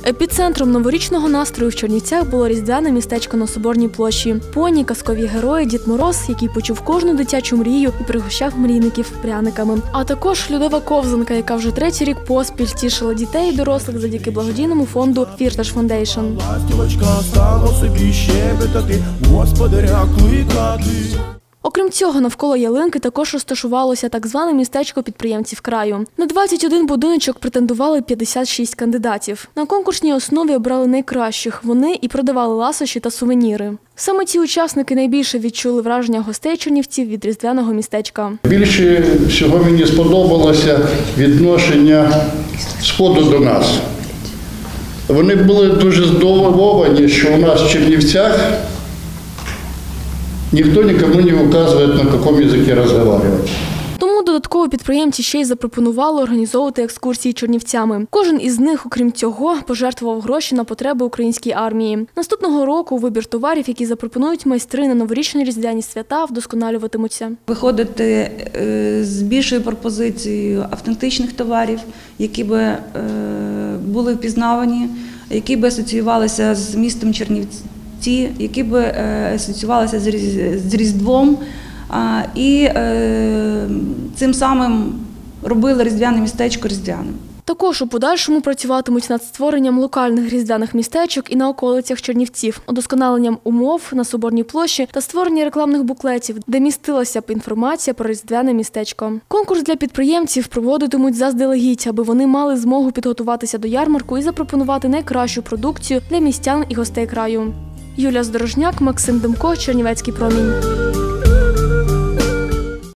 Епіцентром новорічного настрою в Чернівцях було різдвяне містечко на Соборній площі. Поні, казкові герої, Дід Мороз, який почув кожну дитячу мрію і пригощав мрійників пряниками. А також льодова ковзанка, яка вже третій рік поспіль тішила дітей і дорослих завдяки благодійному фонду Firtash Foundation. Окрім цього, навколо ялинки також розташувалося так зване містечко підприємців краю. На 21 будиночок претендували 56 кандидатів. На конкурсній основі обрали найкращих. Вони і продавали ласощі та сувеніри. Саме ці учасники найбільше відчули враження гостей чернівців від різдвяного містечка. Більше всього мені сподобалося відношення Сходу до нас. Вони були дуже здивовані, що у нас в Чернівцях ніхто нікому не указує, на якому язикі розмовляти. Тому додатково підприємці ще й запропонували організовувати екскурсії Чернівцями. Кожен із них, окрім цього, пожертвував гроші на потреби української армії. Наступного року вибір товарів, які запропонують майстри на новорічні різдвяні свята, вдосконалюватимуться. Виходити з більшою пропозицією автентичних товарів, які би були впізнавані, які би асоціювалися з містом Чернівці, які би асоціювалися з Різдвом і цим самим робили різдвяне містечко різдвяним. Також у подальшому працюватимуть над створенням локальних різдвяних містечок і на околицях Чернівців, удосконаленням умов на Соборній площі та створення рекламних буклетів, де містилася б інформація про різдвяне містечко. Конкурс для підприємців проводитимуть заздалегідь, аби вони мали змогу підготуватися до ярмарку і запропонувати найкращу продукцію для містян і гостей краю. Юлія Здорожняк, Максим Демко, Чернівецький промінь.